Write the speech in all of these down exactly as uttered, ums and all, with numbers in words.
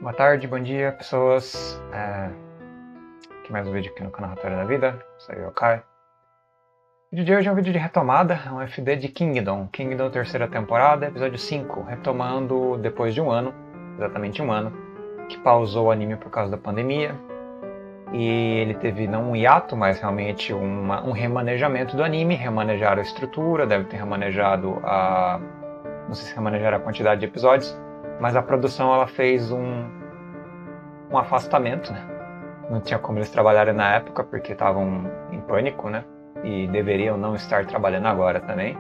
Boa tarde, bom dia, pessoas. É... Aqui mais um vídeo aqui no canal Relatório da Vida. Sou eu, Kai. O vídeo de hoje é um vídeo de retomada, é um F D de Kingdom. Kingdom, terceira temporada, episódio cinco. Retomando depois de um ano, exatamente um ano, que pausou o anime por causa da pandemia. E ele teve não um hiato, mas realmente uma, um remanejamento do anime. Remanejaram a estrutura, deve ter remanejado a... Não sei se remanejaram a quantidade de episódios, mas a produção ela fez um, um afastamento, né? Não tinha como eles trabalharem na época porque estavam em pânico, né? E deveriam não estar trabalhando agora também.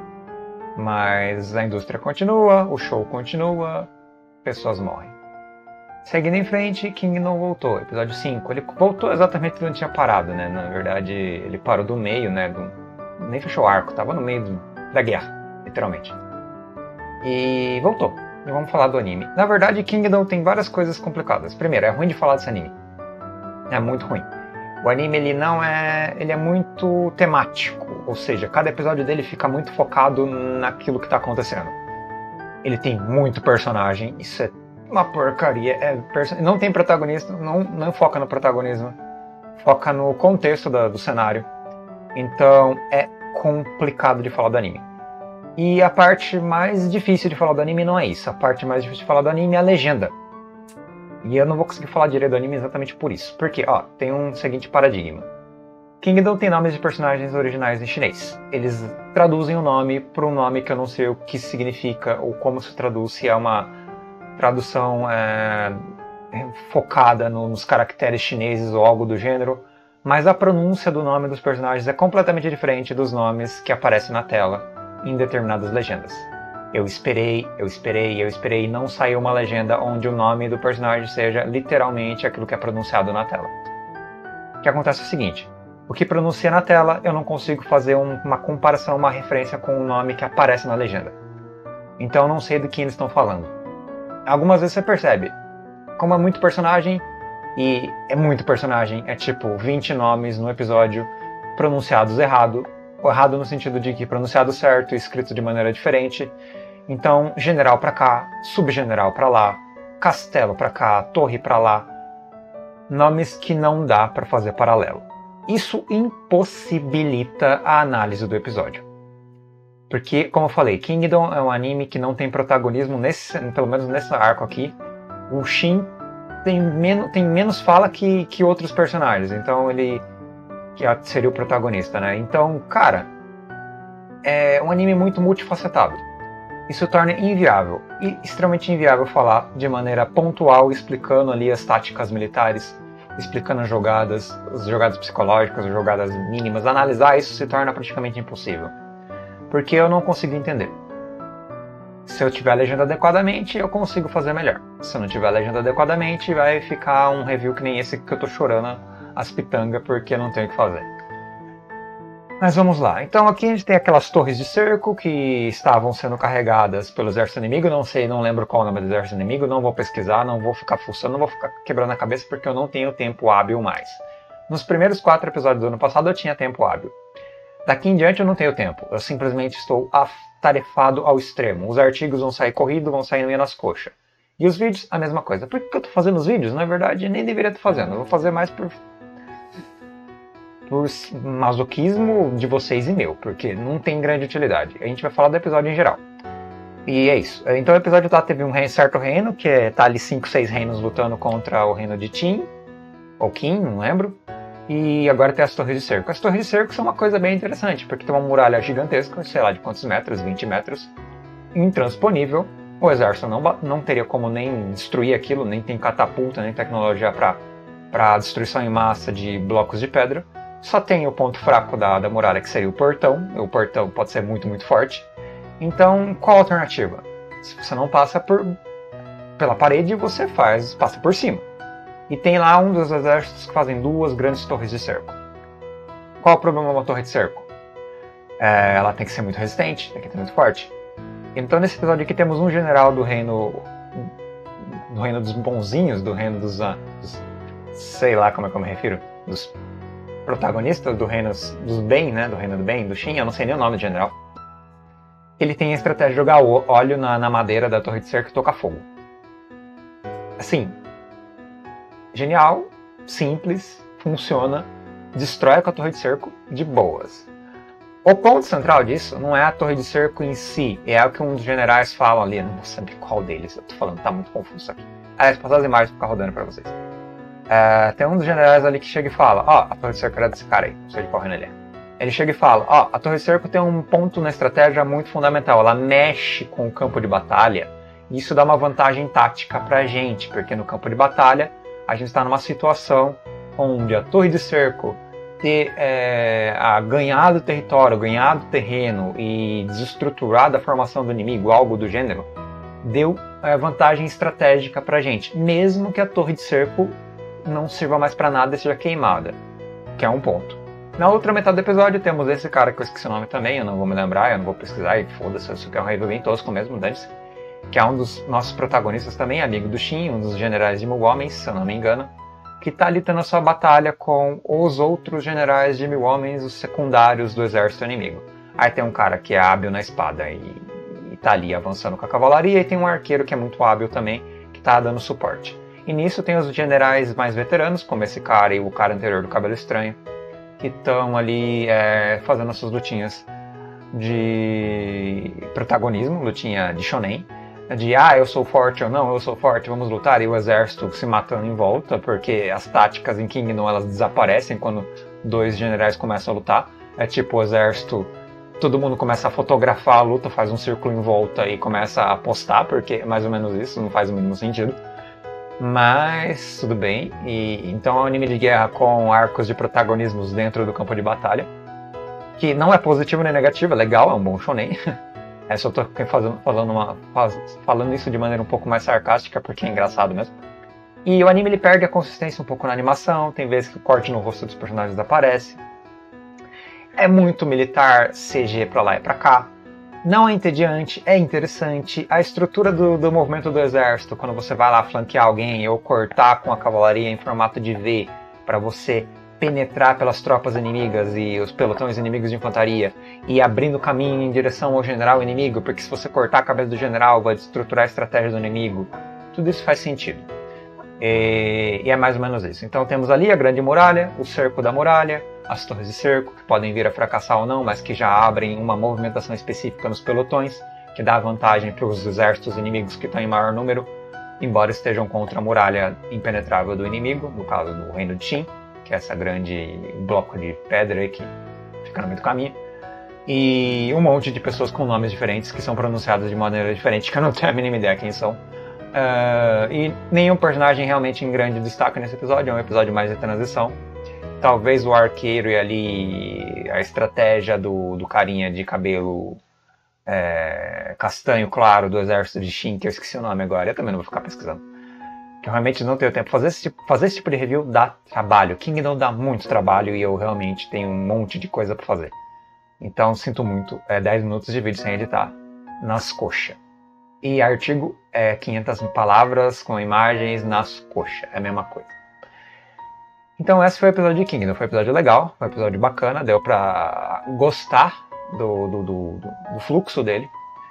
Mas a indústria continua, o show continua, pessoas morrem. Seguindo em frente, King não voltou. Episódio cinco. Ele voltou exatamente onde tinha parado, né? Na verdade, ele parou do meio, né? Do... Nem fechou o arco, tava no meio do... da guerra, literalmente. E voltou. E vamos falar do anime. Na verdade, Kingdom tem várias coisas complicadas. Primeiro, é ruim de falar desse anime. É muito ruim. O anime, ele não é... Ele é muito temático. Ou seja, cada episódio dele fica muito focado naquilo que está acontecendo. Ele tem muito personagem. Isso é uma porcaria. É perso... Não tem protagonista. Não, não foca no protagonismo. Foca no contexto da, do cenário. Então, é complicado de falar do anime. E a parte mais difícil de falar do anime não é isso. A parte mais difícil de falar do anime é a legenda. E eu não vou conseguir falar direito do anime exatamente por isso. Porque, ó, tem um seguinte paradigma. Kingdom tem nomes de personagens originais em chinês. Eles traduzem o nome para um nome que eu não sei o que significa ou como se traduz, se é uma tradução é, focada no, nos caracteres chineses ou algo do gênero. Mas a pronúncia do nome dos personagens é completamente diferente dos nomes que aparecem na tela em determinadas legendas. Eu esperei, eu esperei, eu esperei e não saiu uma legenda onde o nome do personagem seja literalmente aquilo que é pronunciado na tela. O que acontece é o seguinte, o que pronuncia na tela eu não consigo fazer um, uma comparação, uma referência com o nome que aparece na legenda. Então eu não sei do que eles estão falando. Algumas vezes você percebe, como é muito personagem, e é muito personagem, é tipo vinte nomes no episódio pronunciados errado, errado no sentido de que pronunciado certo e escrito de maneira diferente. Então, general para cá, subgeneral para lá, castelo para cá, torre para lá. Nomes que não dá para fazer paralelo. Isso impossibilita a análise do episódio. Porque, como eu falei, Kingdom é um anime que não tem protagonismo, nesse, pelo menos nesse arco aqui. O Shin tem, men tem menos fala que, que outros personagens, então ele... que seria o protagonista, né? Então, cara, é um anime muito multifacetado. Isso torna inviável, e extremamente inviável falar de maneira pontual, explicando ali as táticas militares, explicando as jogadas, as jogadas psicológicas, as jogadas mínimas. Analisar isso se torna praticamente impossível, porque eu não consigo entender. Se eu tiver a legenda adequadamente, eu consigo fazer melhor. Se eu não tiver a legenda adequadamente, vai ficar um review que nem esse que eu tô chorando as pitangas porque não tem o que fazer. Mas vamos lá. Então aqui a gente tem aquelas torres de cerco que estavam sendo carregadas pelo exército inimigo. Não sei, não lembro qual é o nome do exército inimigo. Não vou pesquisar, não vou ficar fuçando, não vou ficar quebrando a cabeça porque eu não tenho tempo hábil mais. Nos primeiros quatro episódios do ano passado eu tinha tempo hábil. Daqui em diante eu não tenho tempo. Eu simplesmente estou atarefado ao extremo. Os artigos vão sair corrido, vão sair meio nas coxas. E os vídeos, a mesma coisa. Por que eu estou fazendo os vídeos? Na verdade, nem deveria estar fazendo. Eu vou fazer mais por... por masoquismo de vocês e meu, porque não tem grande utilidade. A gente vai falar do episódio em geral. E é isso. Então o episódio tá, teve um reino, certo reino, que é, tá ali cinco, seis reinos lutando contra o reino de Tin, ou Qin, não lembro. E agora tem as torres de cerco. As torres de cerco são uma coisa bem interessante, porque tem uma muralha gigantesca, sei lá de quantos metros, vinte metros, intransponível. O exército não, não teria como nem destruir aquilo, nem tem catapulta, nem tecnologia para para destruição em massa de blocos de pedra. Só tem o ponto fraco da, da muralha, que seria o portão. O portão pode ser muito, muito forte. Então, qual a alternativa? Se você não passa por, pela parede, você faz, passa por cima. E tem lá um dos exércitos que fazem duas grandes torres de cerco. Qual o problema de uma torre de cerco? É, ela tem que ser muito resistente, tem que ser muito forte. Então, nesse episódio aqui, temos um general do reino... do reino dos bonzinhos, do reino dos... dos sei lá como é que eu me refiro. Dos protagonistas do reino dos bem, né? Do reino do bem, do Shin, eu não sei nem o nome do general. Ele tem a estratégia de jogar óleo na, na madeira da torre de cerco e tocar fogo. Assim, Genial, simples, funciona, destrói com a torre de cerco de boas. O ponto central disso não é a torre de cerco em si, é o que um dos generais falam ali, eu não vou saber qual deles, eu tô falando, tá muito confuso isso aqui. Aliás, passar as imagens pra ficar rodando pra vocês. É, tem um dos generais ali que chega e fala, ó, oh, a torre de cerco era desse cara aí, não sei de qual reino ele é. Ele chega e fala, ó, oh, a torre de cerco tem um ponto na estratégia muito fundamental, ela mexe com o campo de batalha, e isso dá uma vantagem tática pra gente, porque no campo de batalha a gente está numa situação onde a torre de cerco ter é, a ganhado território, ganhado terreno e desestruturado a formação do inimigo, algo do gênero, deu é, vantagem estratégica pra gente, mesmo que a torre de cerco não sirva mais para nada e seja queimada, que é um ponto. Na outra metade do episódio temos esse cara que eu esqueci o nome também, eu não vou me lembrar, eu não vou pesquisar e foda-se, isso aqui é um review bem tosco mesmo, dane-se, que é um dos nossos protagonistas também, amigo do Shin, um dos generais de mil homens, se eu não me engano, que está ali tendo a sua batalha com os outros generais de mil homens, os secundários do exército inimigo. Aí tem um cara que é hábil na espada e, e tá ali avançando com a cavalaria, e tem um arqueiro que é muito hábil também, que tá dando suporte. E nisso tem os generais mais veteranos, como esse cara e o cara anterior do cabelo estranho, que estão ali é, fazendo as suas lutinhas de protagonismo, lutinha de shonen, de ah, eu sou forte ou não, eu sou forte, vamos lutar, e o exército se matando em volta, porque as táticas em Kingdom elas desaparecem quando dois generais começam a lutar. É tipo o exército, todo mundo começa a fotografar a luta, faz um círculo em volta e começa a postar, porque é mais ou menos isso, não faz o mínimo sentido. Mas tudo bem, e então é um anime de guerra com arcos de protagonismos dentro do campo de batalha, que não é positivo nem negativo, é legal, é um bom shonen. É só tô fazendo, falando, uma, falando isso de maneira um pouco mais sarcástica, porque é engraçado mesmo. E o anime ele perde a consistência um pouco na animação, tem vezes que o corte no rosto dos personagens aparece. É muito militar, C G pra lá e pra cá. Não é entediante, é interessante. A estrutura do, do movimento do exército, quando você vai lá flanquear alguém ou cortar com a cavalaria em formato de V para você penetrar pelas tropas inimigas e os pelotões inimigos de infantaria e abrindo caminho em direção ao general inimigo, porque se você cortar a cabeça do general vai destruturar a estratégia do inimigo. Tudo isso faz sentido. E, e é mais ou menos isso. Então temos ali a grande muralha, o cerco da muralha, as torres de cerco, que podem vir a fracassar ou não, mas que já abrem uma movimentação específica nos pelotões, que dá vantagem para os exércitos inimigos que estão em maior número, embora estejam contra a muralha impenetrável do inimigo, no caso do reino de Shin, que é essa grande bloco de pedra aí que fica no meio do caminho, e um monte de pessoas com nomes diferentes que são pronunciadas de maneira diferente, que eu não tenho a mínima ideia quem são. Uh, e nenhum personagem realmente em grande destaque nesse episódio, é um episódio mais de transição. Talvez o arqueiro e ali a estratégia do, do carinha de cabelo é, castanho claro do exército de Shin, que eu esqueci o nome agora, eu também não vou ficar pesquisando. Que eu realmente não tenho tempo. Fazer esse, tipo, fazer esse tipo de review dá trabalho. Kingdom dá muito trabalho e eu realmente tenho um monte de coisa pra fazer. Então sinto muito, é dez minutos de vídeo sem editar, nas coxas. E artigo é quinhentas palavras com imagens nas coxas, é a mesma coisa. Então esse foi o episódio de Kingdom, foi um episódio legal, foi um episódio bacana, deu pra gostar do, do, do, do fluxo dele.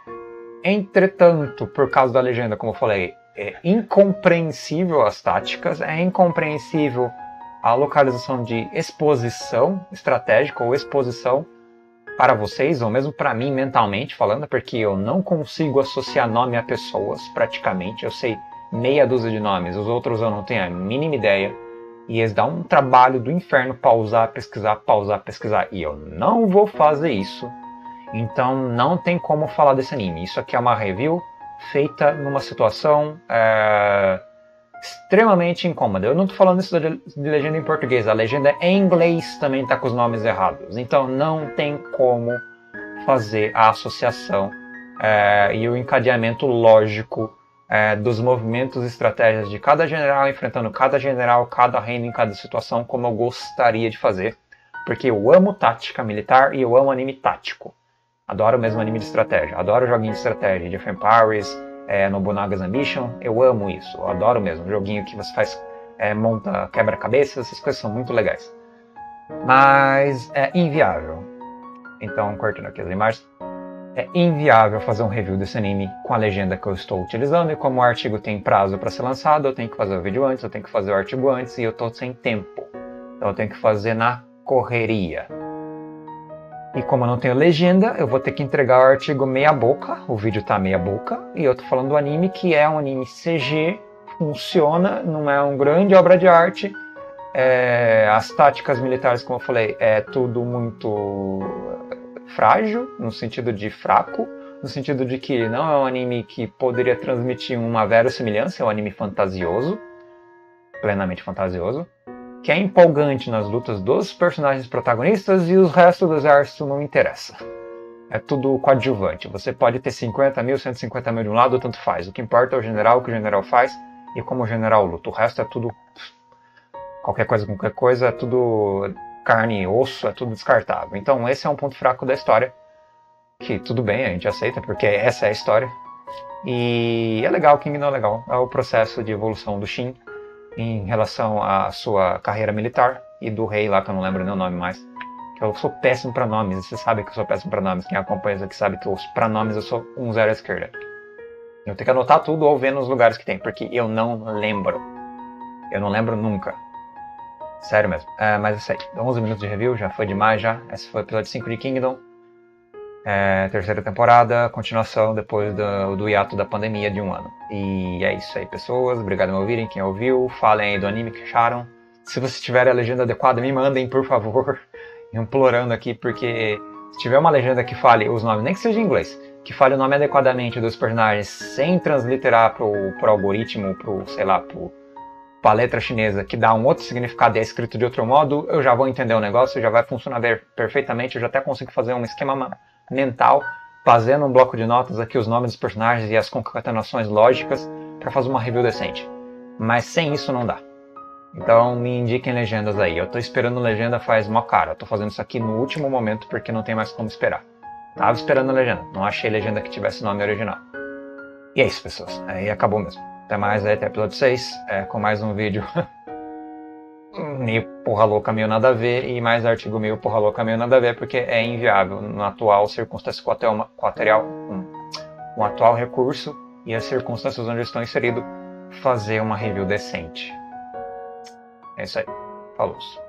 Entretanto, por causa da legenda, como eu falei, é incompreensível as táticas, é incompreensível a localização de exposição estratégica ou exposição para vocês, ou mesmo para mim mentalmente falando, porque eu não consigo associar nome a pessoas praticamente, eu sei meia dúzia de nomes, os outros eu não tenho a mínima ideia. E eles dão um trabalho do inferno pausar, pesquisar, pausar, pesquisar. E eu não vou fazer isso. Então não tem como falar desse anime. Isso aqui é uma review feita numa situação é, extremamente incômoda. Eu não estou falando isso de legenda em português. A legenda em inglês também está com os nomes errados. Então não tem como fazer a associação é, e o encadeamento lógico É, dos movimentos e estratégias de cada general, enfrentando cada general, cada reino em cada situação, como eu gostaria de fazer, porque eu amo tática militar e eu amo anime tático. Adoro mesmo anime de estratégia, adoro joguinho de estratégia, de Empires, é, Nobunaga's Ambition, eu amo isso, eu adoro mesmo, joguinho que você faz, é, monta quebra-cabeças, essas coisas são muito legais. Mas é inviável. Então, cortando aqui as imagens. É inviável fazer um review desse anime com a legenda que eu estou utilizando, e como o artigo tem prazo para ser lançado, eu tenho que fazer o vídeo antes, eu tenho que fazer o artigo antes, e eu estou sem tempo. Então eu tenho que fazer na correria. E como eu não tenho legenda, eu vou ter que entregar o artigo meia boca, o vídeo tá meia boca, e eu tô falando do anime que é um anime C G, funciona, não é uma grande obra de arte. É, as táticas militares, como eu falei, é tudo muito frágil, no sentido de fraco, no sentido de que não é um anime que poderia transmitir uma verossimilhança, é um anime fantasioso, plenamente fantasioso, que é empolgante nas lutas dos personagens protagonistas e o resto do exército não interessa. É tudo coadjuvante. Você pode ter cinquenta mil, cento e cinquenta mil de um lado, tanto faz. O que importa é o general, o que o general faz e como o general luta. O resto é tudo... Qualquer coisa com qualquer coisa, é tudo carne e osso, é tudo descartável. Então esse é um ponto fraco da história, que tudo bem, a gente aceita, porque essa é a história. E é legal, Kingdom é legal. É o processo de evolução do Shin em relação à sua carreira militar e do rei lá, que eu não lembro nem o nome mais. Que eu sou péssimo para nomes, e você sabe que eu sou péssimo para nomes. Quem acompanha isso aqui sabe que para nomes eu sou um zero à esquerda. Eu tenho que anotar tudo ou ver nos lugares que tem, porque eu não lembro. Eu não lembro nunca. Sério mesmo. É, mas é isso aí. onze minutos de review, já foi demais já. Esse foi o episódio cinco de Kingdom. É, terceira temporada, continuação depois do, do hiato da pandemia de um ano. E é isso aí, pessoas. Obrigado por me ouvirem, quem ouviu. Falem aí do anime que acharam. Se vocês tiverem a legenda adequada, me mandem, por favor. Implorando aqui, porque se tiver uma legenda que fale os nomes, nem que seja em inglês, que fale o nome adequadamente dos personagens sem transliterar pro, pro algoritmo, pro, sei lá, pro, pra letra chinesa, que dá um outro significado e é escrito de outro modo, eu já vou entender o negócio, já vai funcionar perfeitamente, eu já até consigo fazer um esquema mental, fazendo um bloco de notas aqui os nomes dos personagens e as concatenações lógicas para fazer uma review decente. Mas sem isso não dá. Então me indiquem legendas aí. Eu tô esperando legenda faz mó cara. Eu tô fazendo isso aqui no último momento porque não tem mais como esperar. Tava esperando a legenda. Não achei legenda que tivesse nome original. E é isso, pessoas. Aí acabou mesmo. Até mais aí, até episódio seis. É, com mais um vídeo meio porra louca, meio nada a ver. E mais artigo meio porra louca, meio nada a ver. Porque é inviável na atual circunstância quaterial, um, um atual recurso e as circunstâncias onde eu estou inserido, fazer uma review decente. É isso aí. Falou.